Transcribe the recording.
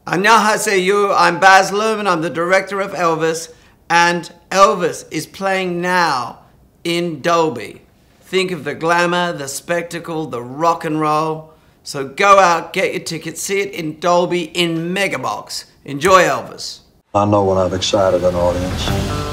Annyeonghaseyo, I'm Baz Luhrmann, I'm the director of Elvis, and Elvis is playing now in Dolby. Think of the glamour, the spectacle, the rock and roll. So go out, get your tickets, see it in Dolby in Megabox. Enjoy Elvis. I know when I've excited an audience.